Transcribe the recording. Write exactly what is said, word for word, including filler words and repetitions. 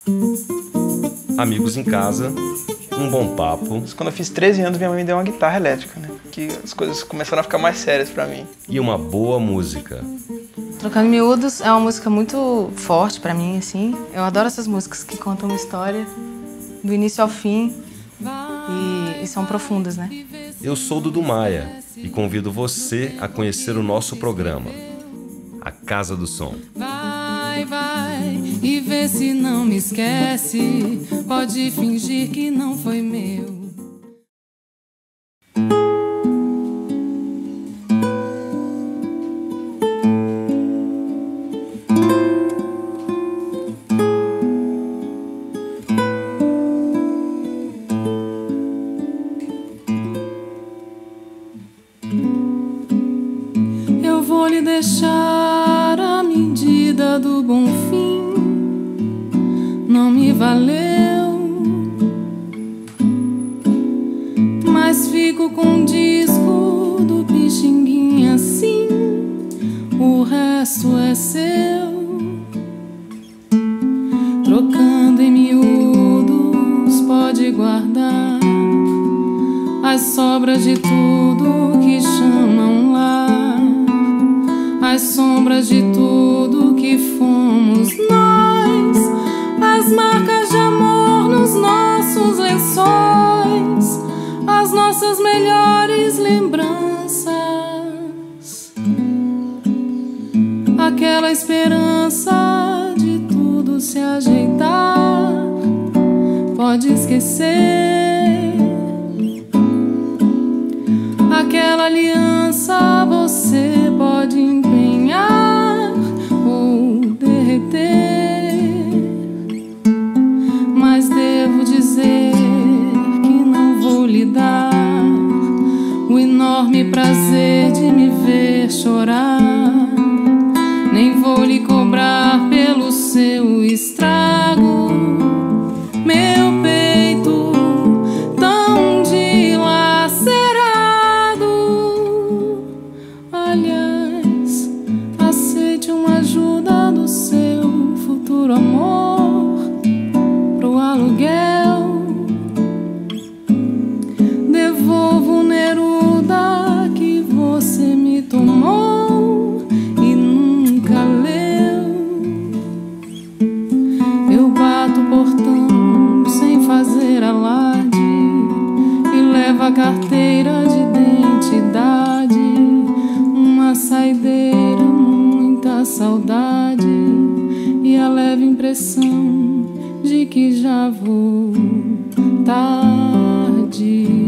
Amigos em casa, um bom papo. Quando eu fiz treze anos, minha mãe me deu uma guitarra elétrica, né? Que as coisas começaram a ficar mais sérias pra mim. E uma boa música. Trocando Miúdos é uma música muito forte pra mim, assim. Eu adoro essas músicas que contam uma história do início ao fim e, e são profundas, né? Eu sou Dudu Maia e convido você a conhecer o nosso programa, A Casa do Som. Vai, vai e vê se não me esquece. Pode fingir que não foi meu. Eu vou lhe deixar a medida do bom fim. Não me valeu, mas fico com o disco do Pixinguinha assim. O resto é seu. Trocando em miúdos, pode guardar as sobras de tudo que chamam lar, as sombras de tudo que fomos nós, as marcas de amor nos nossos lençóis, as nossas melhores lembranças, aquela esperança de tudo se ajeitar. Pode esquecer aquela aliança, você pode empenhar ou derreter, mas devo dizer que não vou lhe dar o enorme prazer de me ver chorar, nem vou lhe cobrar pelo seu estrago. Meu peito tão dilacerado, aliás, aceite uma ajuda do seu futuro amor pro aluguel. Devolvo o Neruda que você me tomou e nunca leu. Eu bato o portão sem fazer alarde e levo a carteira de identidade, uma saideira, muita saudade e a leve impressão de que já vou tarde.